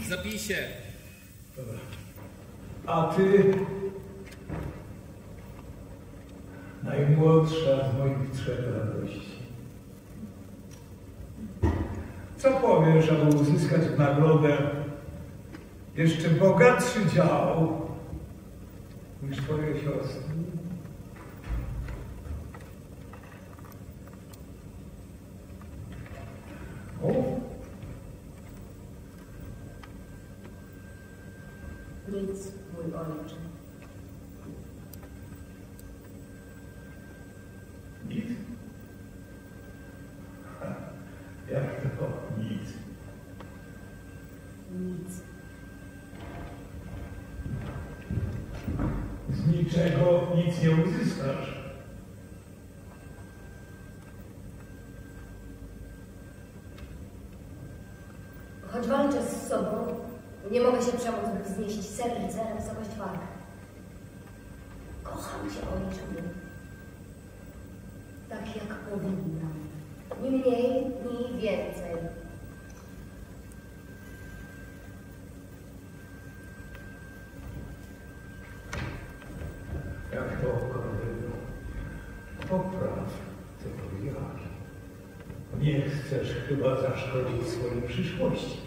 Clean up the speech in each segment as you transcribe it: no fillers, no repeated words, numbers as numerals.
zapisie. Dobra. A ty? Najmłodsza z moich 3 radości. Co powiesz, aby uzyskać w nagrodę jeszcze bogatszy dział niż twoje siostry? O? Nic, mój ojcze. Nic? Jak to nic? Nic. Z niczego nic nie uzyskasz. Choć walczę z sobą, nie mogę się przemóc, by wznieść serce na wysokość walk. Kocham cię, ojcze mój. Tak jak powinnam. Ni mniej, ni więcej. Jak to okrowiło? Popraw, co powiedziałaś. Nie chcesz chyba zaszkodzić swojej przyszłości.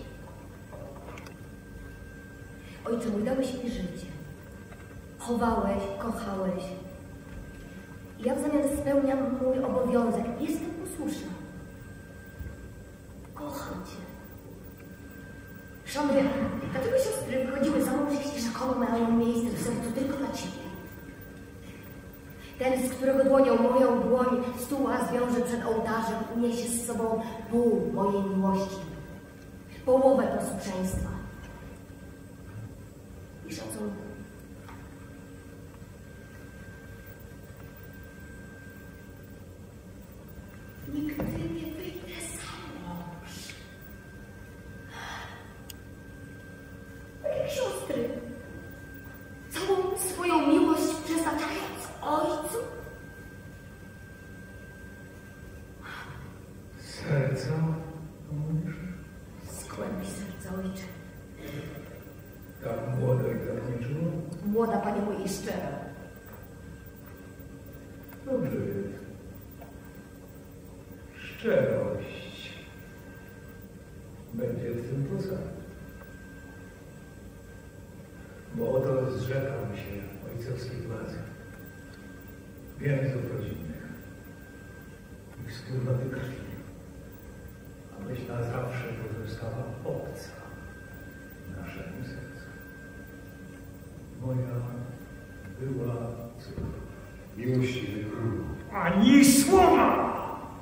Ojcze mój, dałeś mi życie. Chowałeś, kochałeś. Ja w zamian spełniam mój obowiązek. Jestem posłuszna. Kocham cię. Szanuję. Dlaczego siostry wychodziły za mną, jeśli rzekomo mają miejsce w sercu tylko dla ciebie? Ten, z którego dłonią moją dłoń stuła zwiąże przed ołtarzem, uniesie z sobą pół mojej miłości, połowę posłuszeństwa i szacunku. Nigdy nie wyjdę za mąż. Tak jak siostry, całą swoją miłość przeznaczając ojcu. Serca, mówisz? Z głębi serca, ojcze. Tak młoda i tak nieczuła? Młoda, panie mój, i szczera. Dobrze jest. Szczerość będzie w tym posadzać. Bo oto zrzekam się ojcowskiej władzy, więzów rodzinnych i wspólnoty krwi, abyś na zawsze pozostała obca naszemu sercu. Moja była córka. Miłościwy królu. Ani słowa!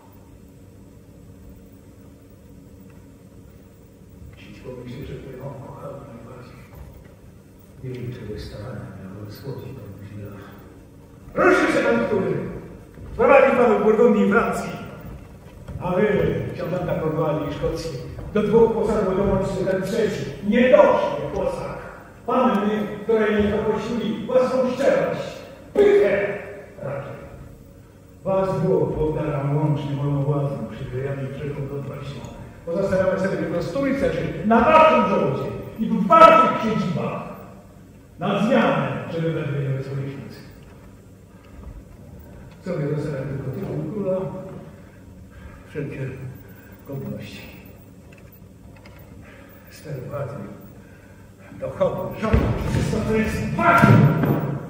Dziś pomyśli, że twoją kochał najbardziej. Nie liczyły starania, aby słodzić tą źle. Proszę się tam, który prowadzi pan w Burgundii i Francji. A wy, książęta Kornwalii i Szkocji, do 2 posagów dołączcie ten trzeci, niedoszły posag. Panny, które nie poprosili własną szczerość, pychę raczej. Was dwóch powtarzam łącznie moją własną przyklejami brzegu do Państwa. Pozostawiamy sobie tylko 100 rycerzy na waszym żołdzie i w waszych siedzibach na zmianę, żeby będziemy sojusznicy. Sobie zostawiam tylko tytuł króla, wszelkie godności. Ster władzy, dochody, rząd, wszystko to jest ważne.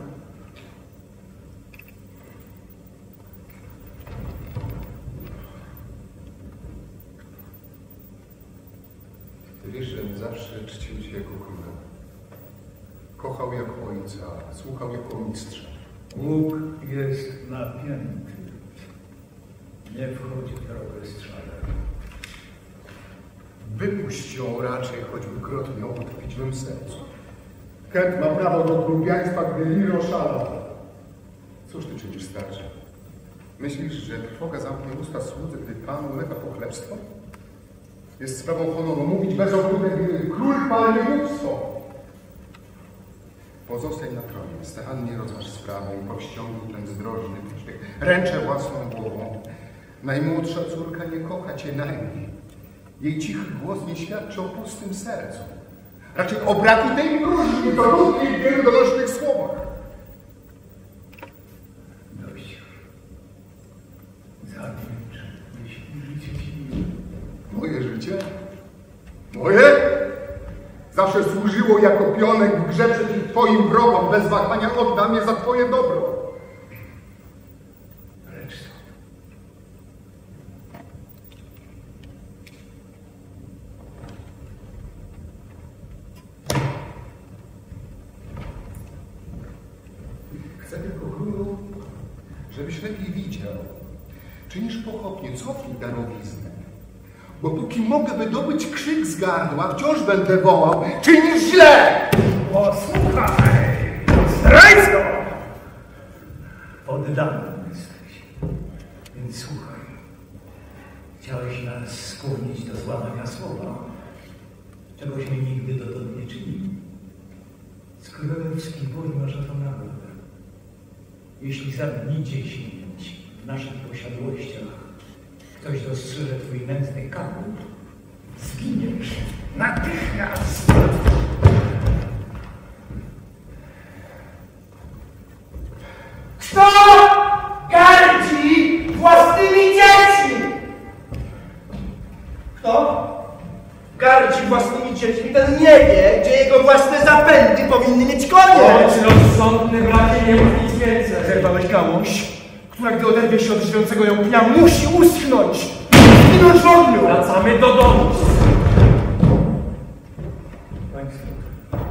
Ty wiesz, że zawsze czcił cię jako króla. Kochał jako ojca, słuchał jako mistrza. Łuk jest napięty. Nie wchodzi w drogę strzelę. Wypuść ją raczej, choćby grot miał utkwić w mym sercu. Kent ma prawo do trubieństwa, gdy Lir oszalał. Cóż ty czynisz, starczy? Myślisz, że trwoga zamknie usta słudzy, gdy Pan ulega pochlebstwo? Jest sprawą honoru mówić bez ogródek, gdy król palnie głupstwo. Pozostań na tronie, starannie rozważ sprawę i powściągnij ten zdrożny pośpiech. Ręczę własną głową. Najmłodsza córka nie kocha cię najmniej. Jej cichy głos nie świadczy o pustym sercu. Raczej o braku tej próżni to równie w wielu donośnych słowach. Dość już. Zamilcz, jeśli życie ci miło. Moje życie? Moje? Zawsze służyło jako pionek w grze przeciw twoim wrogom. Bez wahania oddam je za twoje dobro. Precz stąd. Chcę tylko, królu, żebyś lepiej widział. Czynisz pochopnie, cofnij darowiznę. Bo póki mogę wydobyć krzyk z gardła, wciąż będę wołał. Czynisz źle! Posłuchaj, zdrajco! Poddany jesteś, więc słuchaj. Chciałeś nas skłonić do złamania słowa, czegośmy nigdy dotąd nie czynili. Z królewskiej woli masz na to nagłę. Jeśli za dni 10 w naszych posiadłościach ktoś dostrzeże twój nędzny kabut, zginiesz natychmiast. Kto gardzi własnymi dziećmi? Kto gardzi własnymi dziećmi, ten nie wie, gdzie jego własne zapędy powinny mieć koniec. Bądź rozsądny, bracie, nie mów nic więcej. Zerwałeś gałąź, która gdy oderwie się od żywiącego ją pnia, musi uschnąć, zginąć w ogniu. Wracamy do domu. Państwo,